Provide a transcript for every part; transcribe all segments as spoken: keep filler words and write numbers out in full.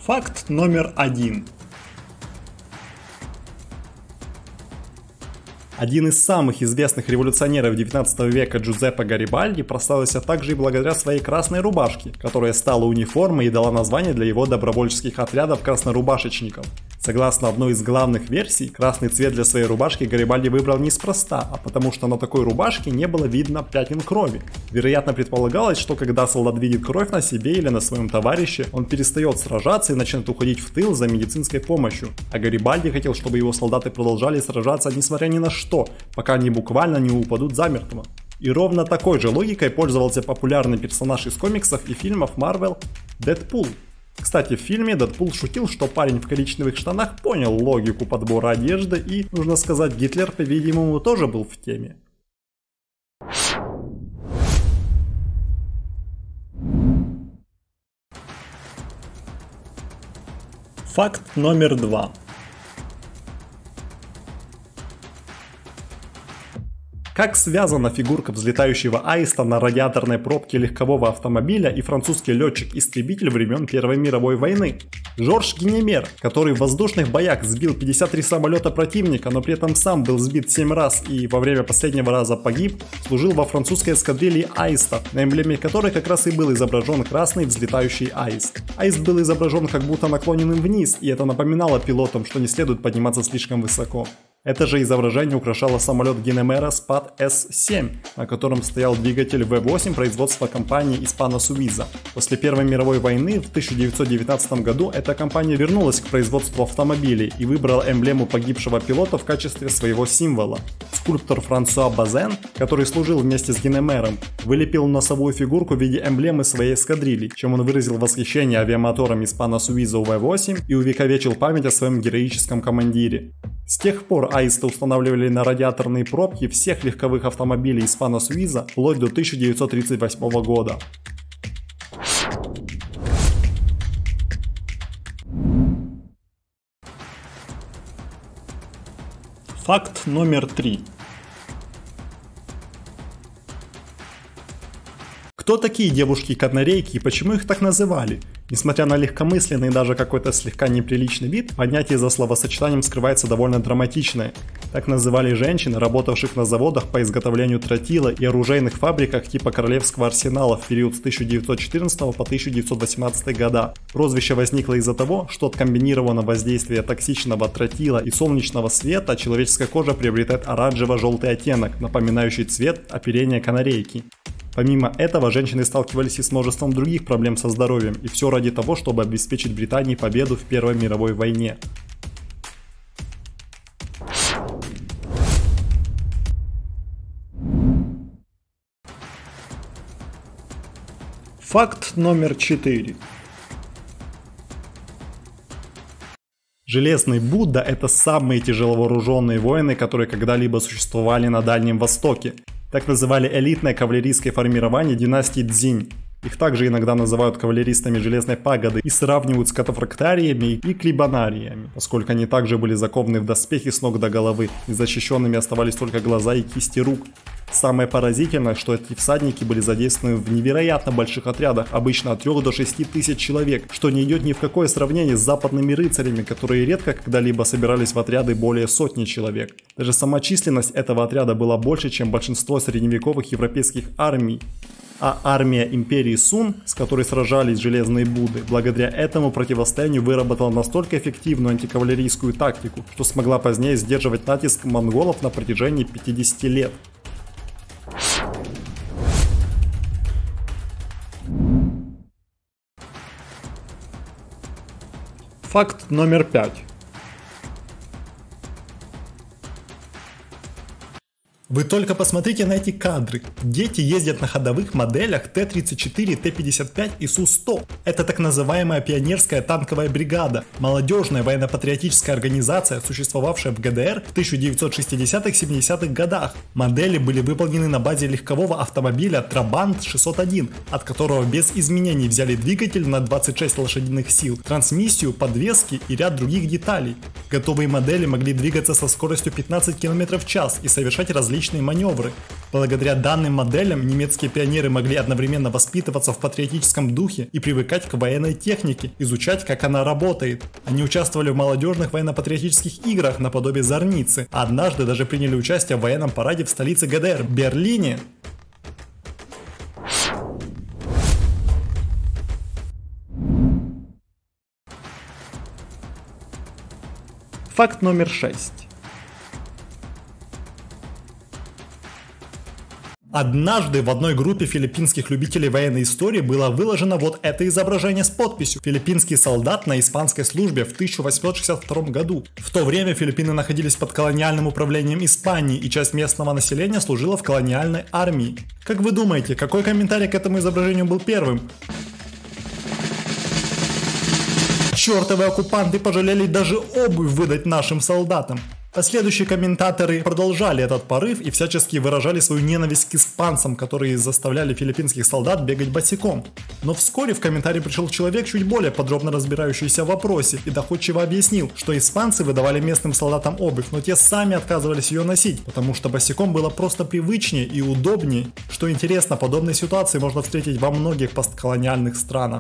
Факт номер один. Один из самых известных революционеров девятнадцатого века Джузеппе Гарибальди прославился также и благодаря своей красной рубашке, которая стала униформой и дала название для его добровольческих отрядов краснорубашечников. Согласно одной из главных версий, красный цвет для своей рубашки Гарибальди выбрал неспроста, а потому что на такой рубашке не было видно пятен крови. Вероятно, предполагалось, что когда солдат видит кровь на себе или на своем товарище, он перестает сражаться и начнет уходить в тыл за медицинской помощью. А Гарибальди хотел, чтобы его солдаты продолжали сражаться несмотря ни на что, пока они буквально не упадут замертво. И ровно такой же логикой пользовался популярный персонаж из комиксов и фильмов Marvel Дэдпул. Кстати, в фильме Дэдпул шутил, что парень в коричневых штанах понял логику подбора одежды и, нужно сказать, Гитлер, по-видимому, тоже был в теме. Факт номер два. Как связана фигурка взлетающего аиста на радиаторной пробке легкового автомобиля и французский летчик-истребитель времен Первой мировой войны? Жорж Гинемер, который в воздушных боях сбил пятьдесят три самолета противника, но при этом сам был сбит семь раз и во время последнего раза погиб, служил во французской эскадрилье аистов, на эмблеме которой как раз и был изображен красный взлетающий аист. Аист был изображен как будто наклоненным вниз, и это напоминало пилотам, что не следует подниматься слишком высоко. Это же изображение украшало самолет Гинемера спад эс семь, на котором стоял двигатель вэ восемь производства компании Hispano Suiza. После Первой мировой войны в тысяча девятьсот девятнадцатом году эта компания вернулась к производству автомобилей и выбрала эмблему погибшего пилота в качестве своего символа. Скульптор Франсуа Базен, который служил вместе с Гинемером, вылепил носовую фигурку в виде эмблемы своей эскадрильи, чем он выразил восхищение авиамотором Hispano Suiza вэ восемь и увековечил память о своем героическом командире. С тех пор аисты устанавливали на радиаторные пробки всех легковых автомобилей Hispano Suiza вплоть до тысяча девятьсот тридцать восьмого года. Факт номер три. Кто такие девушки-канарейки и почему их так называли? Несмотря на легкомысленный и даже какой-то слегка неприличный вид, понятие за словосочетанием скрывается довольно драматичное. Так называли женщин, работавших на заводах по изготовлению тротила и оружейных фабриках типа Королевского арсенала в период с тысяча девятьсот четырнадцатого по тысяча девятьсот восемнадцатый года. Прозвище возникло из-за того, что от комбинированного воздействия токсичного тротила и солнечного света человеческая кожа приобретает оранжево-желтый оттенок, напоминающий цвет оперения канарейки. Помимо этого, женщины сталкивались и с множеством других проблем со здоровьем, и все ради того, чтобы обеспечить Британии победу в Первой мировой войне. Факт номер четыре. Железный Будда – это самые тяжеловооруженные воины, которые когда-либо существовали на Дальнем Востоке. Так называли элитное кавалерийское формирование династии Цзинь. Их также иногда называют кавалеристами Железной Пагоды и сравнивают с катафрактариями и клибанариями, поскольку они также были закованы в доспехи с ног до головы, незащищенными оставались только глаза и кисти рук. Самое поразительное, что эти всадники были задействованы в невероятно больших отрядах, обычно от трёх до шести тысяч человек, что не идет ни в какое сравнение с западными рыцарями, которые редко когда-либо собирались в отряды более сотни человек. Даже сама численность этого отряда была больше, чем большинство средневековых европейских армий. А армия империи Сун, с которой сражались Железные Будды, благодаря этому противостоянию выработала настолько эффективную антикавалерийскую тактику, что смогла позднее сдерживать натиск монголов на протяжении пятидесяти лет. Факт номер пять. Вы только посмотрите на эти кадры. Дети ездят на ходовых моделях Т тридцать четыре, Т пятьдесят пять и Су сто. Это так называемая пионерская танковая бригада, молодежная военно-патриотическая организация, существовавшая в ГДР в тысяча девятьсот шестидесятых-семидесятых годах. Модели были выполнены на базе легкового автомобиля Трабант шестьсот один, от которого без изменений взяли двигатель на двадцать шесть лошадиных сил, трансмиссию, подвески и ряд других деталей. Готовые модели могли двигаться со скоростью пятнадцать километров в час и совершать различные различные маневры. Благодаря данным моделям немецкие пионеры могли одновременно воспитываться в патриотическом духе и привыкать к военной технике, изучать, как она работает. Они участвовали в молодежных военно-патриотических играх наподобие Зорницы, а однажды даже приняли участие в военном параде в столице ГДР – Берлине. Факт номер шесть. Однажды в одной группе филиппинских любителей военной истории было выложено вот это изображение с подписью «Филиппинский солдат на испанской службе в тысяча восемьсот шестьдесят втором году». В то время Филиппины находились под колониальным управлением Испании, и часть местного населения служила в колониальной армии. Как вы думаете, какой комментарий к этому изображению был первым? Чёртовы оккупанты пожалели даже обувь выдать нашим солдатам. Последующие комментаторы продолжали этот порыв и всячески выражали свою ненависть к испанцам, которые заставляли филиппинских солдат бегать босиком. Но вскоре в комментарий пришел человек, чуть более подробно разбирающийся в вопросе, и доходчиво объяснил, что испанцы выдавали местным солдатам обувь, но те сами отказывались ее носить, потому что босиком было просто привычнее и удобнее. Что интересно, подобные ситуации можно встретить во многих постколониальных странах.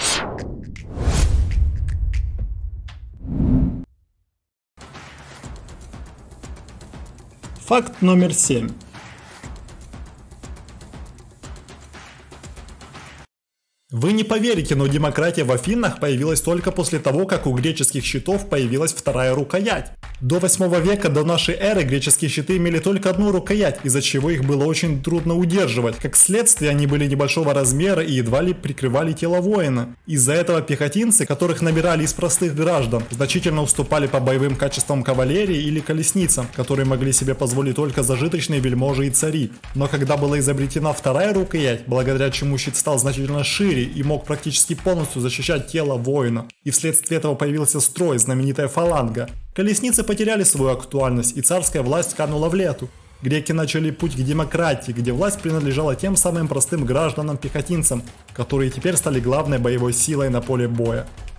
Факт номер семь. Вы не поверите, но демократия в Афинах появилась только после того, как у греческих щитов появилась вторая рукоять. До восьмого века до нашей эры греческие щиты имели только одну рукоять, из-за чего их было очень трудно удерживать. Как следствие, они были небольшого размера и едва ли прикрывали тело воина. Из-за этого пехотинцы, которых набирали из простых граждан, значительно уступали по боевым качествам кавалерии или колесницам, которые могли себе позволить только зажиточные вельможи и цари. Но когда была изобретена вторая рукоять, благодаря чему щит стал значительно шире и мог практически полностью защищать тело воина, и вследствие этого появился строй, знаменитая фаланга, колесницы потеряли свою актуальность, и царская власть канула в лету. Греки начали путь к демократии, где власть принадлежала тем самым простым гражданам-пехотинцам, которые теперь стали главной боевой силой на поле боя.